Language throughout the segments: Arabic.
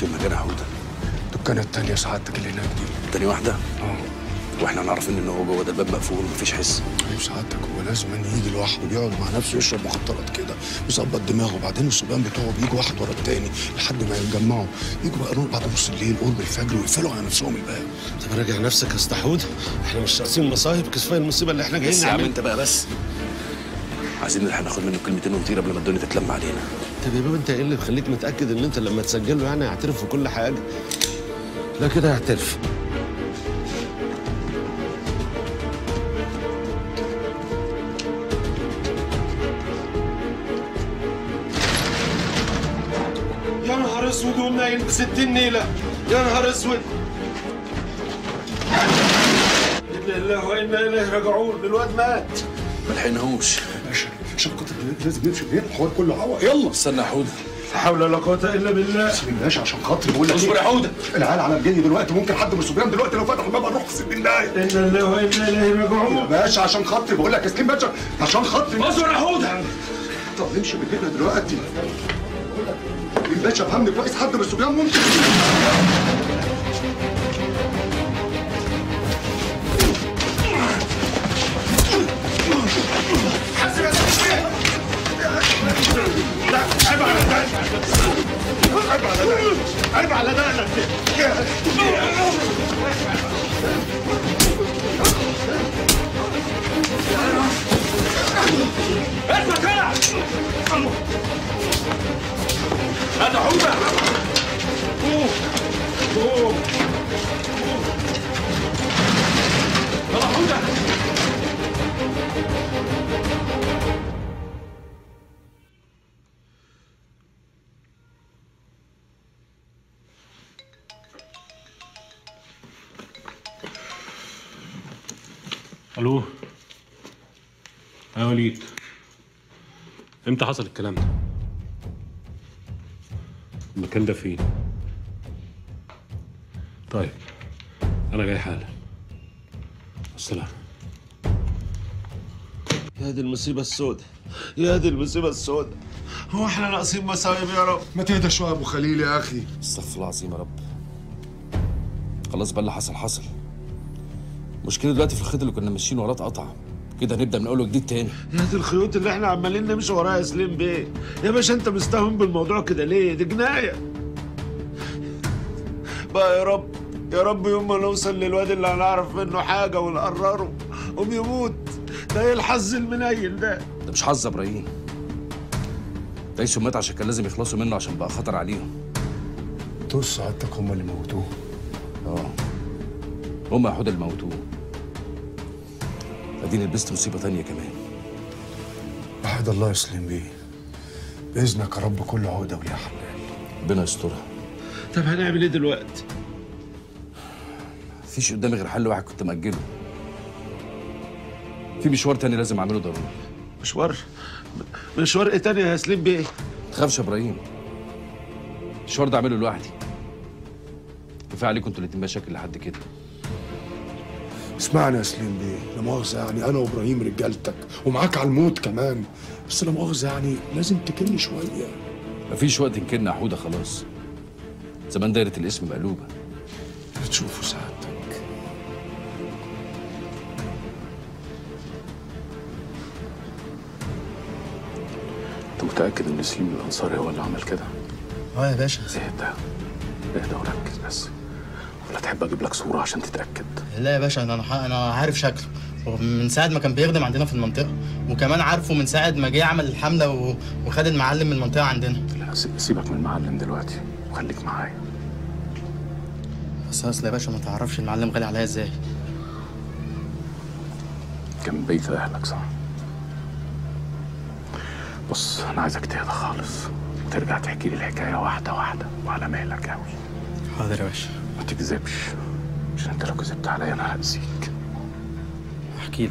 فين مكان حوده؟ الدكانة التانية سعادتك اللي هناك دي. تاني واحدة؟ اه. واحنا عارفين ان هو جوه ده الباب مقفول ومفيش حس. طيب سعادتك هو لازم يجي لوحده بيقعد مع نفسه يشرب مخدرات كده يظبط دماغه، وبعدين الصبيان بتوعه بيجوا واحد ورا التاني لحد ما يتجمعوا، يجوا بقى نور بعد نص الليل قرب الفجر ويقفلوا على نفسهم الباب. طب راجع نفسك يا اسطى حوده، احنا مش ناقصين مصايب كفايه المصيبه اللي احنا جايين بس يا عم نعملها. انت بقى بس. عايزين نلحق ناخد منه كلمتين ونطير قبل ما الدنيا تتلم علينا. طب يا بابا انت ايه اللي مخليك متاكد ان انت لما تسجل له يعني هيعترف في كل حاجه؟ لا كده هيعترف. يا نهار اسود ونايل 60 نيله، يا نهار اسود. انا لله وانا اليه راجعون، الواد مات. ما لحقناهوش. باشا عشان خاطر لازم نمشي من هنا، الحوار كله هوا. يلا استنى يا حوده. لا حول ولا قوه الا بالله. سيب باشا عشان خاطري بقول لك اصبر يا حوده. العيال على الجني دلوقتي، ممكن حد من الصبيان دلوقتي لو فتح الباب هنروح في 60 دقايق. انا لله وانا اليه راجعون. يا باشا عشان خاطري بقول لك يا سليم باشا عشان خاطري. اصبر يا حوده. طب نمشي من هنا دلوقتي. الباشا فهمني كويس، حد من الصبيان ممكن. لا عيب على دقنك، عيب على دقنك، عيب على دقنك. اسمع كده. هات يا حوده. يلا حوده. الو. يا وليد، امتى حصل الكلام ده؟ المكان ده فين؟ طيب انا جاي حالا. السلام. يا دي المصيبه السوداء، يا دي المصيبه السوداء. هو احنا ناقصين مصايب يا رب؟ ما تهدى شويه يا ابو خليل يا اخي. استغفر الله العظيم يا رب. خلاص بقى اللي حصل حصل. المشكله دلوقتي في الخيط اللي كنا ماشيين وراه اتقطع، كده هنبدا من اول وجديد تاني. يا دي الخيوط اللي احنا عمالين نمشي وراها يا سليم بيه. يا باشا انت مستهون بالموضوع كده ليه؟ دي جنايه. بقى يا رب يا رب يوم ما نوصل للواد اللي هنعرف منه حاجه ونقرره قوم يموت. ده ايه الحظ المنيل ده؟ ده مش حظ يا ابراهيم. ده يسو مات عشان كان لازم يخلصوا منه عشان بقى خطر عليهم. دول سعادتك هم اللي موتوه. اه هم يا حوده اللي موتوه. اديني لبست مصيبه تانيه كمان. وحد الله يا سليم بيه، باذنك يا رب كل عقده وليها حل. ربنا يسترها. طب هنعمل ايه دلوقتي؟ مفيش قدامي غير حل واحد كنت مأجله. في مشوار تاني لازم اعمله ضروري. مشوار ايه تاني يا سليم بيه؟ ما تخافش يا ابراهيم، المشوار ده اعمله لوحدي. كفايه عليكم انتوا الاتنين مشاكل لحد كده. اسمعني يا سليم بيه، لا مؤاخذة يعني أنا وإبراهيم رجالتك ومعاك على الموت كمان، بس لا مؤاخذة يعني لازم تكلني شوية. مفيش وقت نكلنا يا حوده، خلاص. زمان دايرة الاسم مقلوبة. تشوفوا سعادتك. انت متأكد ان سليم الأنصاري هو اللي عمل كده؟ اه يا باشا. اهدى وركز بس، ولا تحب اجيب لك صورة عشان تتأكد؟ لا يا باشا انا عارف شكله، ومن ساعة ما كان بيخدم عندنا في المنطقة، وكمان عارفه من ساعة ما جه عمل الحملة وخد المعلم من المنطقة عندنا. لا سيبك من المعلم دلوقتي وخليك معايا. بس اصل يا باشا ما تعرفش المعلم غالي عليا ازاي. كان من بيت اهلك صح؟ بص انا عايزك تهدى خالص وترجع تحكي لي الحكاية واحدة واحدة وعلى مهلك قوي. حاضر يا باشا. ما تكذبش، عشان انت لو كذبت عليا انا هأذيك. احكي لك.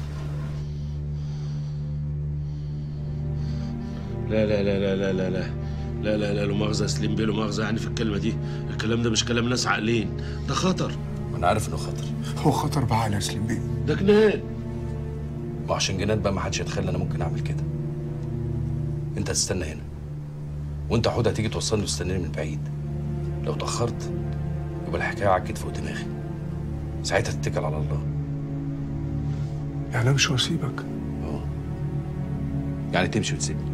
لا لا لا لا لا لا لا لا لا لا لا مؤاخذة يا سليم بيه، لا مؤاخذة يعني في الكلمة دي. الكلام ده مش كلام ناس عاقلين، ده خطر. وانا عارف انه خطر. هو خطر بعقل يا سليم بيه. ده جنان. وعشان جنان بقى ما حدش يتخيل انا ممكن اعمل كده. انت هتستنى هنا، وانت حوده هتيجي توصلني وتستناني من بعيد لو اتأخرت يبقى الحكاية على الكتف ودماغي، ساعتها تتكل على الله. يعني امشي واسيبك؟ يعني تمشي وتسيبني.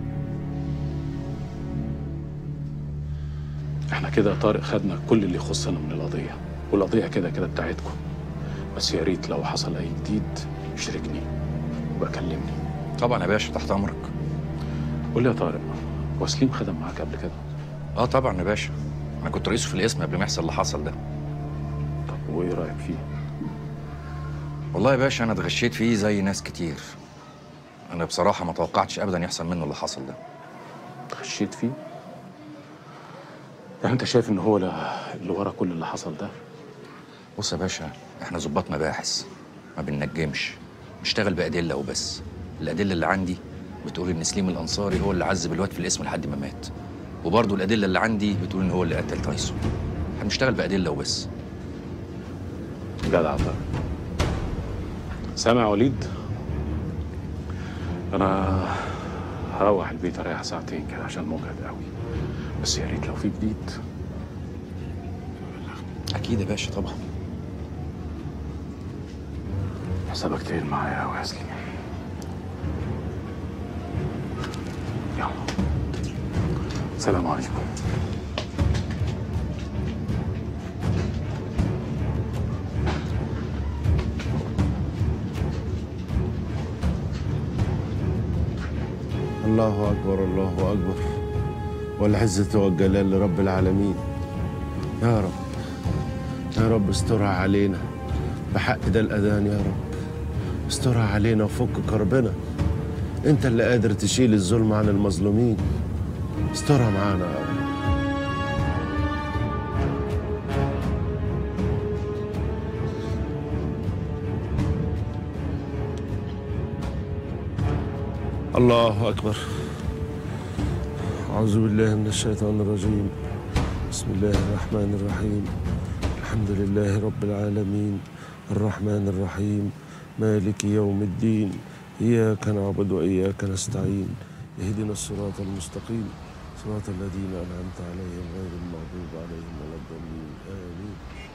احنا كده يا طارق خدنا كل اللي يخصنا من القضية، والقضية كده كده بتاعتكم. بس يا ريت لو حصل أي جديد اشركني وبقى كلمني. طبعا يا باشا، تحت امرك. قول لي يا طارق، هو سليم خدم معاك قبل كده؟ اه طبعا يا باشا، انا كنت رئيسه في القسم قبل ما يحصل اللي حصل ده. طب وايه رأيك فيه؟ والله يا باشا انا اتغشيت فيه زي ناس كتير. انا بصراحه ما توقعتش ابدا يحصل منه اللي حصل ده. خشيت فيه؟ يعني انت شايف ان هو اللي ورا كل اللي حصل ده؟ بص يا باشا، احنا ظباط مباحث، ما بننجمش، نشتغل بادله وبس. الادله اللي عندي بتقول ان سليم الانصاري هو اللي عذب الواد في القسم لحد ما مات، وبرضه الادله اللي عندي بتقول ان هو اللي قتل تايسون. هنشتغل بادله وبس. جدع يا طارق. سامع يا وليد؟ انا هروح البيت اريح ساعتين كده عشان مجهد قوي، بس يا ريت لو في جديد. اكيد يا باشا طبعا. حسابك تقيل معايا قوي يا سليم. يلا سلام عليكم. الله أكبر الله أكبر، والعزة والجلال لرب العالمين. يا رب يا رب استرها علينا بحق ده الأذان، يا رب استرها علينا وفك كربنا. أنت اللي قادر تشيل الظلم عن المظلومين، استرها معانا يا رب. الله أكبر. أعوذ بالله من الشيطان الرجيم. بسم الله الرحمن الرحيم. الحمد لله رب العالمين، الرحمن الرحيم، مالك يوم الدين، إياك نعبد وإياك نستعين، اهدنا الصراط المستقيم، صراط الذين أنعمت عليهم غير المغضوب عليهم ولا الضالين، آمين.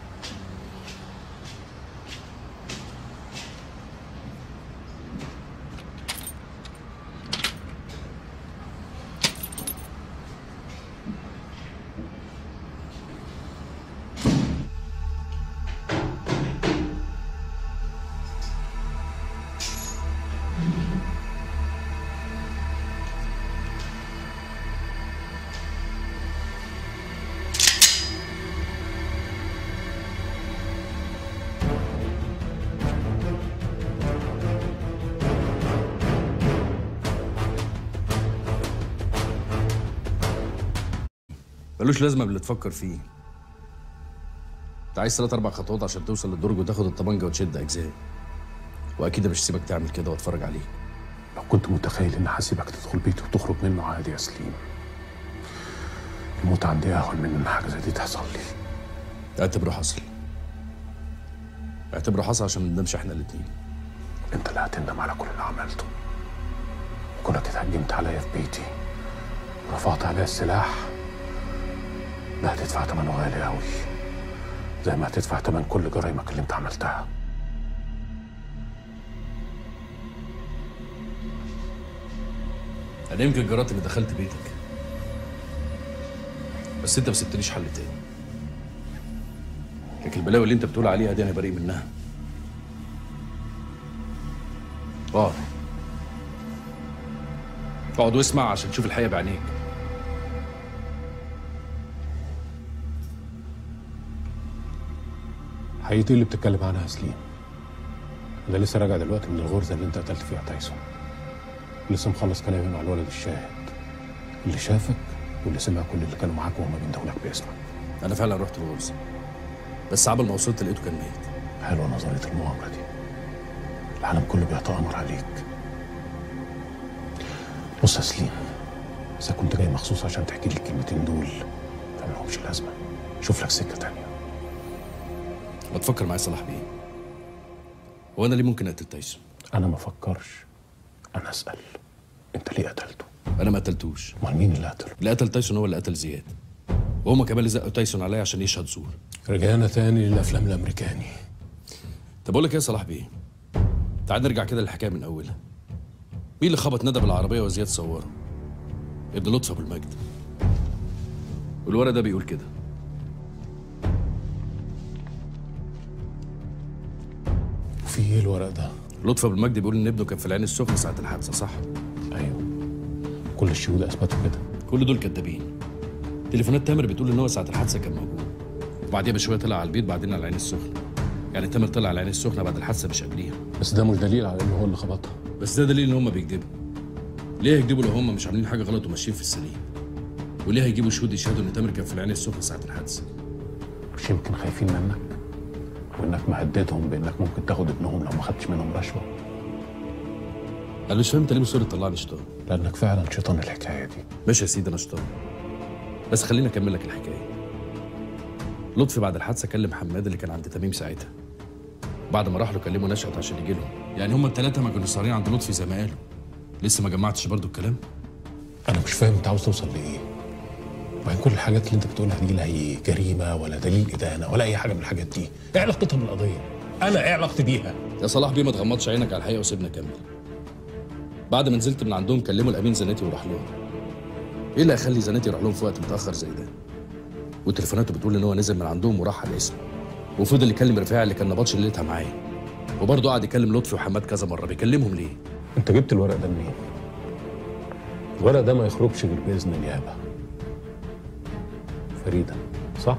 ملوش لازمه باللي تفكر فيه. انت عايز 3-4 خطوات عشان توصل للدرج وتاخد الطبنجه وتشد اجزاء، واكيد مش هسيبك تعمل كده واتفرج عليك. لو كنت متخيل ان هسيبك تدخل بيتي وتخرج منه عادي يا سليم، الموت عندي اهون من ان حاجه زي دي تحصل لي. اعتبره حصل، اعتبره حصل عشان ما ندمش احنا الاتنين. انت اللي هتندم على كل اللي عملته، وكونك اتهجمت عليا في بيتي ورفعت عليا السلاح، ده هتدفع ثمنه غالي قوي، زي ما هتدفع ثمن كل جرايمك اللي انت عملتها. انا يمكن جرأت اني دخلت بيتك، بس انت ما سبتليش حل تاني. لكن البلاوي اللي انت بتقول عليها دي انا بريء منها. اقعد واسمع عشان تشوف الحقيقه بعينيك. حقيقتي اللي بتتكلم عنها يا سليم. انا لسه راجع دلوقتي من الغرزه اللي انت قتلت فيها تايسون، لسه مخلص كلامي مع الولد الشاهد اللي شافك واللي سمع كل اللي كانوا معاك وهم بيندهولك باسمك. انا فعلا رحت الغرزه، بس عبال ما وصلت لقيته كان ميت. حلوه نظريه المؤامره دي، العالم كله بيتآمر عليك. بص يا سليم، اذا كنت جاي مخصوص عشان تحكي لي الكلمتين دول فمالهمش لازمه، شوف لك سكه تانيه. ما تفكر معايا صلاح بيه، هو انا ليه ممكن اقتل تايسون؟ انا ما افكرش، انا اسال. انت ليه قتلته؟ انا ما قتلتوش. امال مين اللي قتله؟ اللي قتل تايسون هو اللي قتل زياد، وهما كمان اللي زقوا تايسون عليا عشان يشهد زور. رجعنا تاني للافلام الامريكاني. طب اقول لك ايه يا صلاح بيه؟ تعال نرجع كده للحكايه من اولها. مين اللي خبط ندى بالعربيه وزياد صوره؟ ابن لطفي ابو المجد. والورق ده بيقول كده. وفي ايه الورق ده؟ لطفي ابو المجد بيقول ان ابنه كان في العين السخنه ساعه الحادثه، صح؟ ايوه، كل الشهود اثبتوا كده. كل دول كدابين. تليفونات تامر بتقول ان هو ساعه الحادثه كان موجود، وبعديها بشويه طلع على البيت، بعدين على العين السخنه. يعني تامر طلع على العين السخنه بعد الحادثه مش قبليها. بس ده مش دليل على انه هو اللي خبطها. بس ده دليل ان هم بيكذبوا. ليه هيكذبوا لو هم مش عاملين حاجه غلط وماشيين في السليم؟ وليه هيجيبوا شهود يشهدوا ان تامر كان في العين السخنه ساعه الحادثه؟ مش يمكن خايفين منك وانك مهددهم بانك ممكن تاخد ابنهم لو ما خدتش منهم رشوه؟ انا مش فاهم انت ليه مصر تطلعني شيطان؟ لانك فعلا شيطان الحكايه دي. ماشي يا سيدي انا شيطان، بس خليني اكمل لك الحكايه. لطفي بعد الحادثه كلم حماد اللي كان عند تميم ساعتها. بعد ما راح له كلمه نشأت عشان يجي لهم. يعني هما الثلاثه ما كانوا سهرين عند لطفي زي ما قالوا. لسه ما جمعتش برضو الكلام؟ انا مش فاهم انت عاوز توصل لايه؟ وبعدين كل الحاجات اللي انت بتقولها دي لا هي جريمه ولا دليل ادانه ولا اي حاجه من الحاجات دي. ايه علاقتها بالقضيه؟ انا ايه علاقتي بيها؟ يا صلاح بيه ما تغمضش عينك على الحقيقه وسيبنا كمل. بعد ما نزلت من عندهم كلموا الامين زناتي وراح لهم. ايه اللي هيخلي زناتي يروح لهم في وقت متاخر زي ده؟ وتليفوناته بتقول ان هو نزل من عندهم وراح على الاسم، وفضل يكلم رفاعي اللي كان نبطش ليلتها معايا، وبرضه قعد يكلم لطفي وحماد كذا مره. بيكلمهم ليه؟ انت جبت الورق ده منين؟ الورق ده ما يخرجش غير باذن النيابه. فريده، صح؟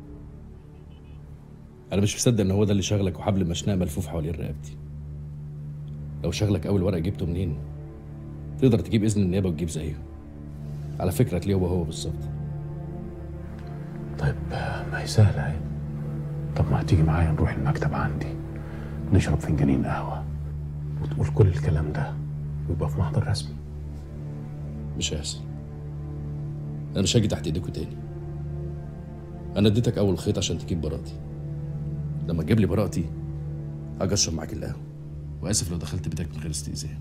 انا مش مصدق ان هو ده اللي شغلك وحبل مشنقه ملفوف حوالين رقبتي. لو شغلك اول ورق جبته منين؟ تقدر تجيب اذن النيابه وتجيب زيه. على فكره هتلاقيه هو بالظبط. طيب ما هي سهله اهي. طب ما هتيجي معايا نروح المكتب عندي نشرب فنجانين قهوه وتقول كل الكلام ده ويبقى في محضر رسمي. مش هيحصل. انا مش هاجي تحت ايديكوا تاني. انا اديتك اول خيط عشان تجيب براءتي. لما تجيب لي براءتي هاجي اشرب معاك القهوه. واسف لو دخلت بيتك من غير استئذان.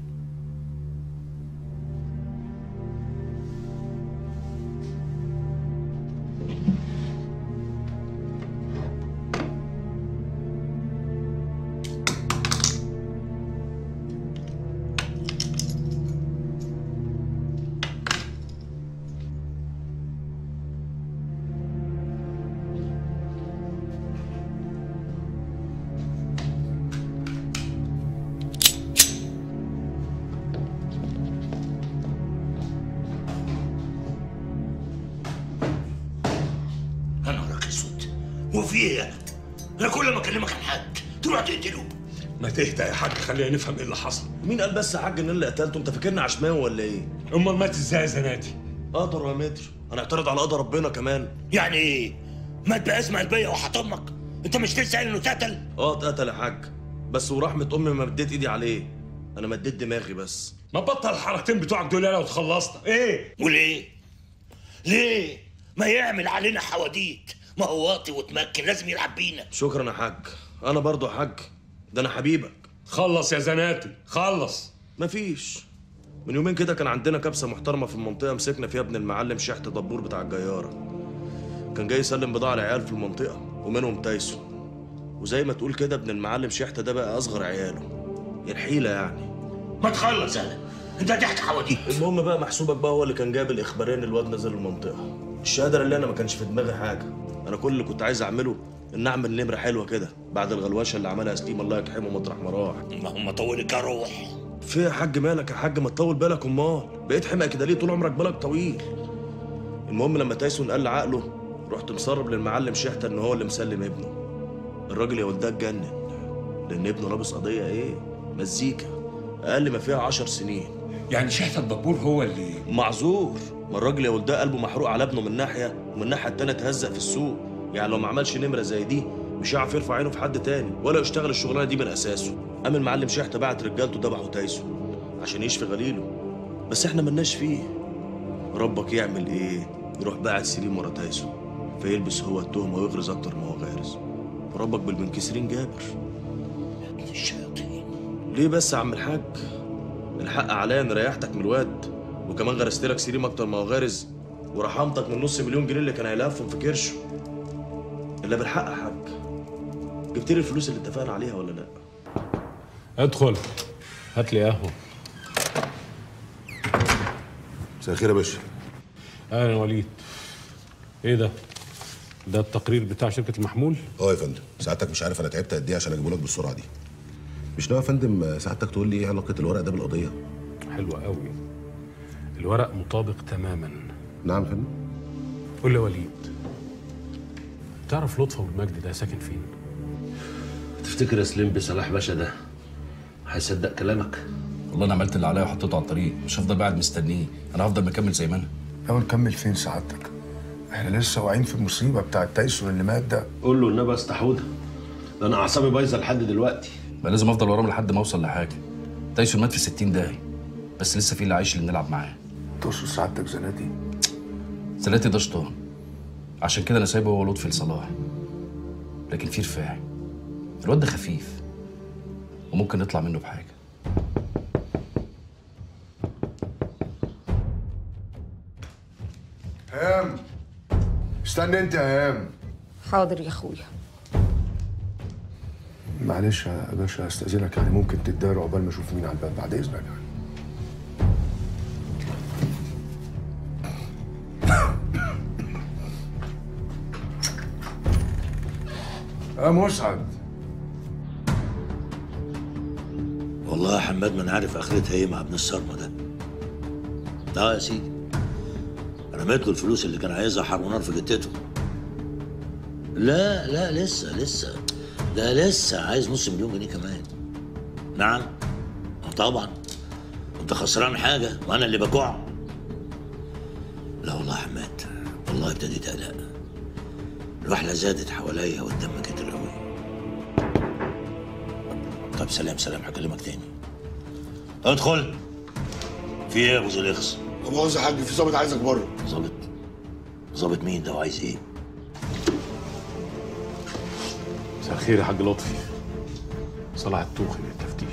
وفي ايه يا ولد؟ انا كل ما اكلمك عن حد تروح تقتله. ما تهدى يا حاج، خلينا نفهم ايه اللي حصل. مين قال بس يا حاج ان اللي قتلته؟ انت فاكرني عشماوي ولا ايه؟ امال مات ازاي يا زناتي؟ قدر يا متر، انا اعترض على قدر ربنا كمان. يعني ايه؟ مات باسم البيه وحطمك؟ انت مش لسه قايل انه اتقتل؟ اتقتل يا حاج، بس ورحمه امي ما مديت ايدي عليه، انا مديت دماغي بس. ما بطل الحركتين بتوعك دول لو اتخلصنا. ايه؟ وليه؟ ليه؟ ما يعمل علينا حواديت، ما هو واطي وتمكن لازم يلعب بينا. شكرا يا حاج، انا برضو يا حاج، ده انا حبيبك. خلص يا زناتي خلص. مفيش. من يومين كده كان عندنا كبسه محترمه في المنطقه مسكنا فيها ابن المعلم شحت دبور بتاع الجياره. كان جاي يسلم بضاعه لعيال في المنطقه ومنهم تايسون. وزي ما تقول كده ابن المعلم شحت ده بقى اصغر عياله. الحيله يعني. ما تخلص انا، انت هتحكي حواديت. المهم بقى محسوبك بقى هو اللي كان جاب الاخبارين الواد نزل المنطقه. الشهاده اللي انا ما كانش في دماغي حاجه، انا كل اللي كنت عايز اعمله ان اعمل نمره حلوه كده بعد الغلوشه اللي عملها سليم الله يرحمه مطرح ما راح. ما هم طولك يا روح. في يا حاج مالك يا حاج؟ ما تطول بالك امال، بقيت حمق كده ليه؟ طول عمرك بالك طويل. المهم لما تايسون قال عقله رحت مسرب للمعلم شحته ان هو اللي مسلم ابنه. الراجل يا ولد ده اتجنن لان ابنه لابس قضيه ايه؟ مزيكا اقل ما فيها 10 سنين. يعني شحته الدبور هو اللي معذور؟ ما الراجل يا ولد ده قلبه محروق على ابنه من ناحيه ومن الناحيه التانيه اتهزق في السوق. يعني لو ما عملش نمره زي دي مش هيعرف يرفع عينه في حد تاني ولا يشتغل الشغلانه دي من اساسه. قام المعلم شحته بعت رجالته ذبحوا تايسون عشان يشفي غليله، بس احنا ملناش فيه. ربك يعمل ايه؟ يروح باعت سليم ورا تايسون فيلبس هو التهمه ويغرز اكتر ما هو غارز. ربك بالمنكسرين جابر. يا ابن الشياطين. ليه بس يا عم الحاج؟ الحق عليا ان ريحتك من الواد وكمان غرست لك سليم اكتر ما هو غارز. ورحمتك من نص مليون جنيه اللي كان هيلفهم في كرشه. الا بالحق يا حاج، جبت لي الفلوس اللي اتفقنا عليها ولا لا؟ ادخل هات لي قهوه. مساء الخير يا باشا. اهلا وليد. ايه ده؟ ده التقرير بتاع شركه المحمول؟ اه يا فندم، سعادتك مش عارف انا تعبت قد ايه عشان اجيبه لك بالسرعه دي. مش ناوي يا فندم سعادتك تقول لي ايه علاقه الورق ده بالقضيه؟ حلوه قوي. الورق مطابق تماما. نعم يا فندم. قول لي يا وليد، تعرف لطفي والمجد ده ساكن فين؟ تفتكر يا سليم بصلاح باشا ده هيصدق كلامك؟ والله انا عملت اللي عليا وحطيته على الطريق، مش هفضل قاعد مستنيه، انا هفضل مكمل زي ما انا. لو نكمل فين سعادتك؟ احنا لسه واقعين في المصيبه بتاع التايسون اللي مات ده. قول له النبي استحوده، ده انا اعصابي بايظه لحد دلوقتي. بقى لازم افضل وراه لحد ما اوصل لحاجه. تايسون مات في 60 دقايق، بس لسه في اللي عايش اللي نلعب معاه. تقصد سعادتك زناتي؟ زناتي ده شطان، عشان كده انا سايبه هو لطفي لصلاح. لكن في رفاعي، الواد ده خفيف وممكن نطلع منه بحاجه. هام، استنى انت يا هام. حاضر يا اخويا. معلش يا باشا استاذنك، يعني ممكن تداري عقبال ما اشوف مين على الباب بعد اذنك يعني. يا مسعد. والله يا حماد ما انا عارف اخرتها ايه مع ابن الصرمه ده. يا سيدي، رميت له الفلوس اللي كان عايزها حر ونار في جتته. لا لسه ده لسه عايز نص مليون جنيه كمان. نعم طبعا، انت خسران حاجه وانا اللي بجوع. لا والله يا حماد، والله ابتديت اقلق. الوحله زادت حواليا والدم كتر قوي. طب سلام، هكلمك تاني. ادخل. في ايه يا ابو زليخس؟ لا مؤاخذة يا حاج، في ظابط عايزك بره. ظابط مين ده وعايز ايه؟ مساء الخير يا حاج لطفي. صلاح الطوخي للتفتيش.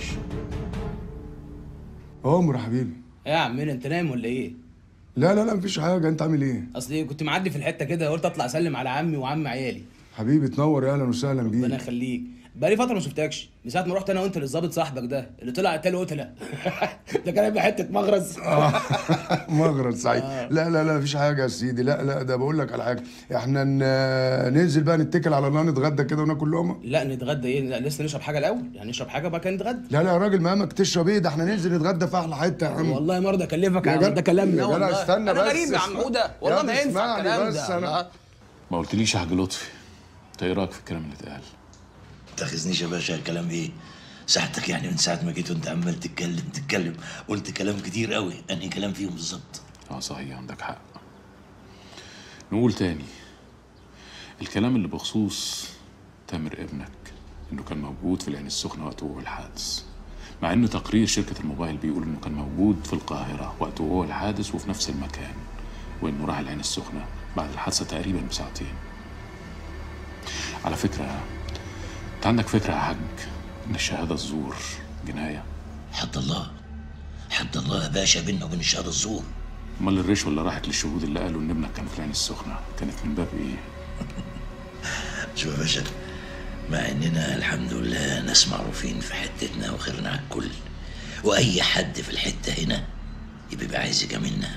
عمر يا حبيبي. ايه يا عمنا انت نايم ولا ايه؟ لا مفيش حاجه، انت عامل ايه؟ اصل كنت معدي في الحته كده قلت اطلع اسلم على عمي وعم عيالي. حبيبي تنور، يا اهلا وسهلا بيك. ربنا يخليك. بقالي فتره ما شفتكش من ساعه ما رحت انا وانت للظابط صاحبك ده اللي طلع قتال قتله. ده كان هيبقى حته مغرز. مغرز سعيد. لا مفيش حاجه يا سيدي. لا ده بقول لك على حاجه، احنا ننزل بقى نتكل على الله، نتغدى كده وناكل لقمه. لا نتغدى ايه؟ لا لسه نشرب حاجه الاول، يعني نشرب حاجه بقى كان نتغدى. لا يا راجل مهمك تشرب ايه؟ ده احنا ننزل نتغدى في احلى حته يا عم. والله ما ارضى اكلفك يا عم، ده كلام لا والله. استنى بس، انا غريب يا عم عوده، والله ما ينفع الكلام ده. ما قلتليش يا حاج لطفي، انت ايه رايك في الكلام اللي اتقال؟ تاخذنيش يا باشا، الكلام ايه؟ ساعتك يعني من ساعه ما جيت وانت عمال تتكلم قلت كلام كتير قوي. انهي كلام فيهم بالظبط؟ صحيح عندك حق. نقول تاني، الكلام اللي بخصوص تامر ابنك انه كان موجود في العين السخنه وقت وقوع الحادث، مع ان تقرير شركه الموبايل بيقول انه كان موجود في القاهره وقت وقوع الحادث وفي نفس المكان، وانه راح العين السخنه بعد الحادثه تقريبا بساعتين. على فكره، انت عندك فكره يا حاج ان الشهاده الزور جنايه؟ حد الله يا باشا بينا وبين الشهاده الزور. امال الرشوه اللي راحت للشهود اللي قالوا ان ابنك كان في العين السخنه كانت من باب ايه؟ شوف يا باشا، مع اننا الحمد لله ناس معروفين في حتتنا وخيرنا على الكل، واي حد في الحته هنا يبقى عايز يجاملنا،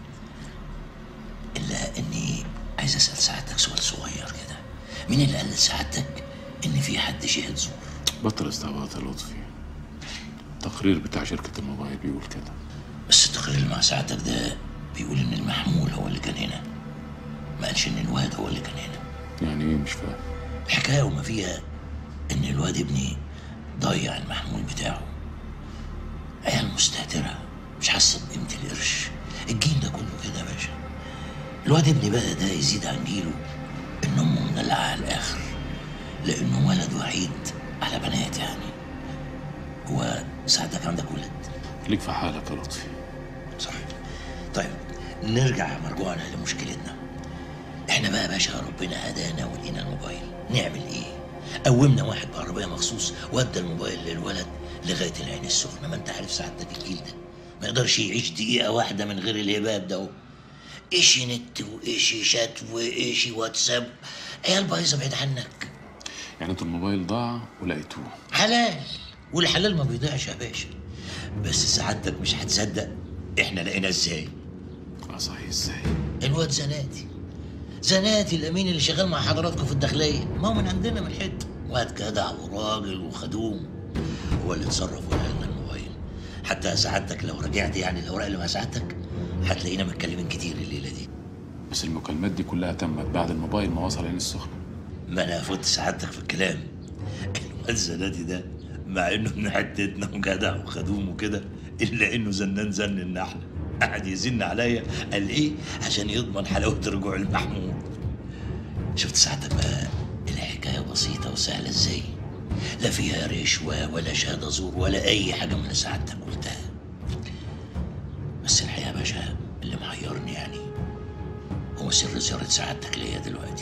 الا اني عايز اسال سعادتك سؤال صغير كده. مين اللي قال لسعادتك ان في حد شهد زور؟ بطل استعباط يا لطفي. التقرير بتاع شركه الموبايل بيقول كده. بس التقرير اللي مع سعادتك ده بيقول ان المحمول هو اللي كان هنا، ما قالش ان الواد هو اللي كان هنا. يعني ايه؟ مش فاهم. الحكايه وما فيها ان الواد ابني ضيع المحمول بتاعه. عيال مستهتره مش حاسه بقيمه القرش. الجيل ده كله كده يا باشا. الواد ابني بقى ده يزيد عن جيله ان امه مدلعه على الاخر، لانه ولد وحيد على بنات يعني. هو سعادتك عندك ولد؟ ليك في حالك يا لطفي. صح. طيب نرجع مرجوعنا لمشكلتنا. احنا بقى يا باشا ربنا هدانا ولقينا الموبايل، نعمل ايه؟ قومنا واحد بعربيه مخصوص وادى الموبايل للولد لغايه العين السخنه. ما انت عارف سعادتك الجيل ده ما يقدرش يعيش دقيقه واحده من غير الهباب ده. إيشي نت وإيشي شات وإيشي واتساب، عيال بايظة بعيد عنك. يعني انتوا الموبايل ضاع ولقيتوه؟ حلال، والحلال ما بيضيعش يا باشا. بس سعادتك مش هتصدق احنا لقيناه ازاي. صحيح ازاي؟ الواد زناتي الامين اللي شغال مع حضراتكم في الداخليه، ما هو من عندنا من حته، واد جدع وراجل وخدوم، هو اللي اتصرف وقال لنا الموبايل. حتى سعادتك لو رجعت يعني الاوراق اللي مع سعادتك هتلاقينا متكلمين كتير الليله دي. بس المكالمات دي كلها تمت بعد الموبايل ما وصل عين السخنه. ما انا فوت سعادتك في الكلام. الواد زناتي ده مع انه من حتتنا وجدع وخدوم وكده، الا انه زنان زن النحله، قعد يزن عليا قال ايه عشان يضمن حلاوه رجوع المحمود. شفت ساعتك بقى الحكايه بسيطه وسهله ازاي، لا فيها رشوه ولا شهاده زور ولا اي حاجه من اللي سعادتك قلتها. بس الحقيقه يا باشا اللي محيرني يعني هو سر زياره سعادتك ليا دلوقتي.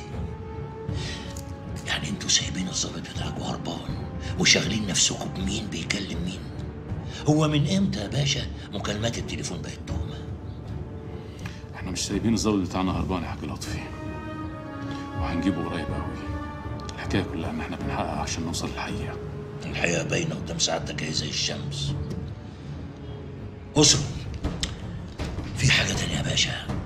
يعني انتوا سايبين الظابط بتاعكوا هربان وشاغلين نفسكم بمين بيكلم مين؟ هو من امتى يا باشا مكالمات التليفون بقت تهمه؟ احنا مش سايبين الظابط بتاعنا هربان يا حاج لطفي، وهنجيبه قريب قوي. الحكايه كلها ان احنا بنحقق عشان نوصل للحقيقه. الحقيقه باينه قدام سعادتك اهي زي الشمس. اسره في حاجه تانيه يا باشا،